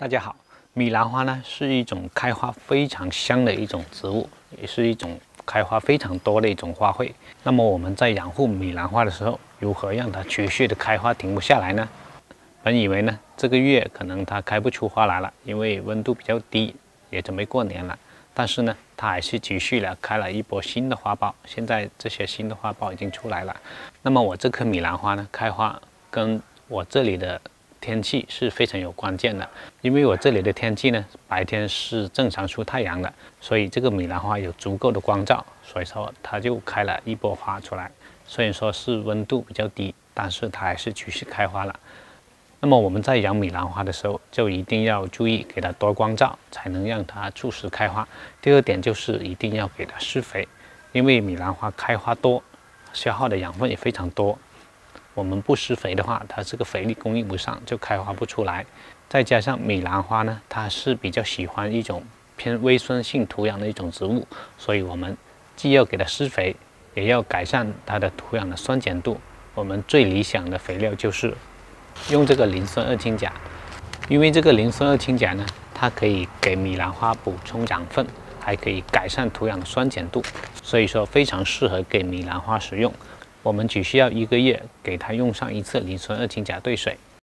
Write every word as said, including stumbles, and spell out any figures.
大家好，米兰花呢是一种开花非常香的一种植物，也是一种开花非常多的一种花卉。那么我们在养护米兰花的时候，如何让它持续的开花停不下来呢？本以为呢这个月可能它开不出花来了，因为温度比较低，也准备过年了。但是呢，它还是继续了开了一波新的花苞。现在这些新的花苞已经出来了。那么我这棵米兰花呢，开花跟我这里的天气是非常有关键的，因为我这里的天气呢，白天是正常出太阳的，所以这个米兰花有足够的光照，所以说它就开了一波花出来。虽然说是温度比较低，但是它还是继续开花了。那么我们在养米兰花的时候，就一定要注意给它多光照，才能让它促使开花。第二点就是一定要给它施肥，因为米兰花开花多，消耗的养分也非常多。我们不施肥的话，它这个肥力供应不上，就开花不出来。再加上米兰花呢，它是比较喜欢一种偏微酸性土壤的一种植物，所以我们既要给它施肥，也要改善它的土壤的酸碱度。我们最理想的肥料就是用这个磷酸二氢钾，因为这个磷酸二氢钾呢，它可以给米兰花补充养分，还可以改善土壤的酸碱度，所以说非常适合给米兰花使用。我们只需要一个月给它用上一次磷酸二氢钾兑水，